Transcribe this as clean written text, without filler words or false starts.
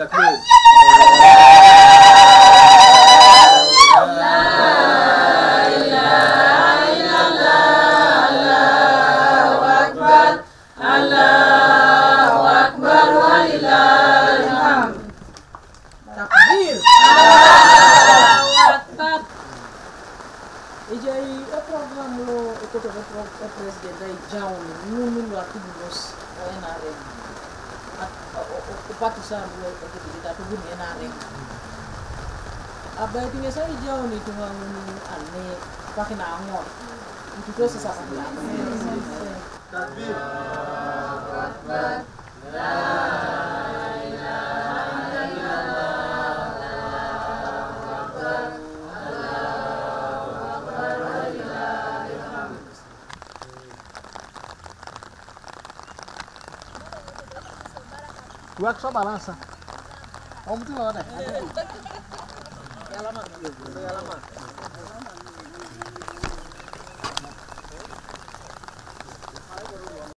Takbir. Presidente John Nunu Atubus Enare Ocupado sabe o que ele está tudo Enare Abai tinha sai John itu ngomong ane pakai nama itu terus sesama Takbir. Dua só balança. Vamos lá, né?